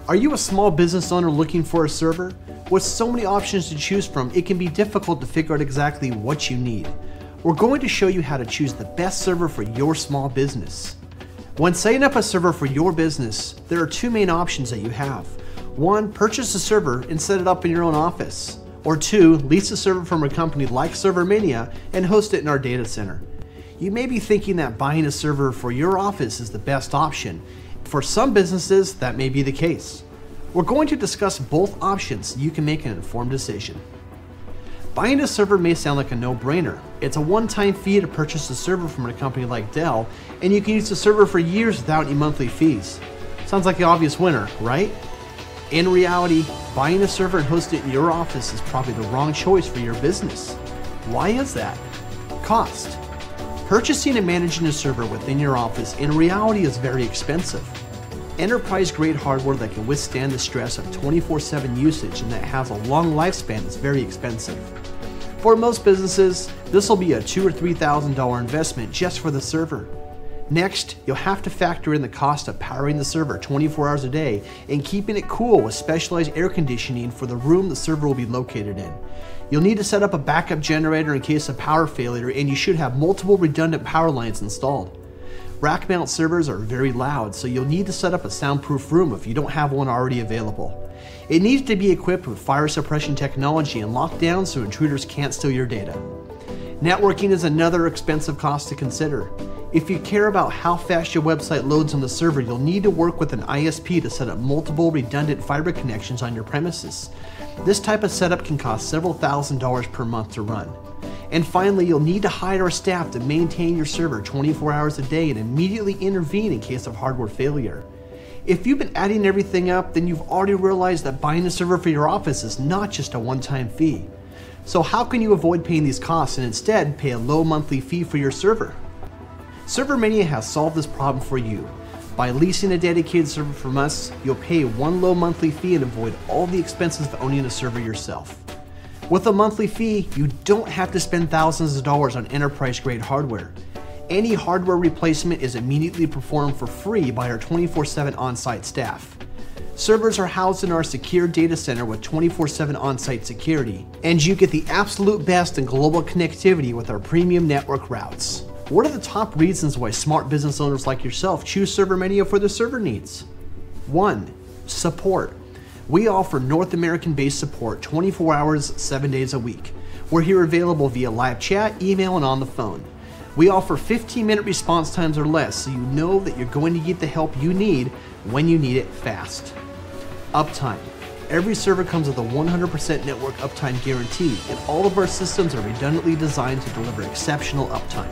Are you a small business owner looking for a server? With so many options to choose from, it can be difficult to figure out exactly what you need. We're going to show you how to choose the best server for your small business. When setting up a server for your business, there are two main options that you have. One, purchase a server and set it up in your own office. Or two, lease a server from a company like ServerMania and host it in our data center. You may be thinking that buying a server for your office is the best option. For some businesses, that may be the case. We're going to discuss both options so you can make an informed decision. Buying a server may sound like a no-brainer. It's a one-time fee to purchase a server from a company like Dell, and you can use the server for years without any monthly fees. Sounds like the obvious winner, right? In reality, buying a server and hosting it in your office is probably the wrong choice for your business. Why is that? Cost. Purchasing and managing a server within your office in reality is very expensive. Enterprise-grade hardware that can withstand the stress of 24/7 usage and that has a long lifespan is very expensive. For most businesses, this will be a $2,000 or $3,000 investment just for the server. Next, you'll have to factor in the cost of powering the server 24 hours a day and keeping it cool with specialized air conditioning for the room the server will be located in. You'll need to set up a backup generator in case of power failure, and you should have multiple redundant power lines installed. Rack mount servers are very loud, so you'll need to set up a soundproof room if you don't have one already available. It needs to be equipped with fire suppression technology and locked down so intruders can't steal your data. Networking is another expensive cost to consider. If you care about how fast your website loads on the server, you'll need to work with an ISP to set up multiple redundant fiber connections on your premises. This type of setup can cost several $1,000s per month to run. And finally, you'll need to hire a staff to maintain your server 24 hours a day and immediately intervene in case of hardware failure. If you've been adding everything up, then you've already realized that buying a server for your office is not just a one-time fee. So how can you avoid paying these costs and instead pay a low monthly fee for your server? ServerMania has solved this problem for you. By leasing a dedicated server from us, you'll pay one low monthly fee and avoid all the expenses of owning a server yourself. With a monthly fee, you don't have to spend thousands of dollars on enterprise-grade hardware. Any hardware replacement is immediately performed for free by our 24/7 on-site staff. Servers are housed in our secure data center with 24/7 on-site security, and you get the absolute best in global connectivity with our premium network routes. What are the top reasons why smart business owners like yourself choose ServerMania for their server needs? 1. Support. We offer North American-based support 24 hours, 7 days a week. We're here available via live chat, email, and on the phone. We offer 15-minute response times or less, so you know that you're going to get the help you need when you need it fast. Uptime. Every server comes with a 100% network uptime guarantee, and all of our systems are redundantly designed to deliver exceptional uptime.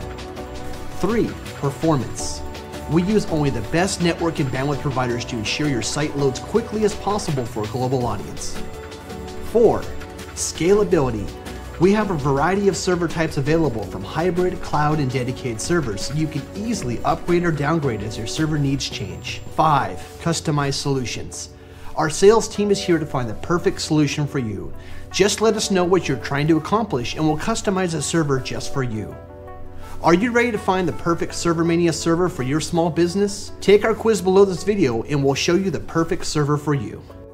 3. Performance. We use only the best network and bandwidth providers to ensure your site loads quickly as possible for a global audience. 4. Scalability. We have a variety of server types available, from hybrid, cloud, and dedicated servers, so you can easily upgrade or downgrade as your server needs change. 5. Customized solutions. Our sales team is here to find the perfect solution for you. Just let us know what you're trying to accomplish and we'll customize a server just for you. Are you ready to find the perfect ServerMania server for your small business? Take our quiz below this video and we'll show you the perfect server for you.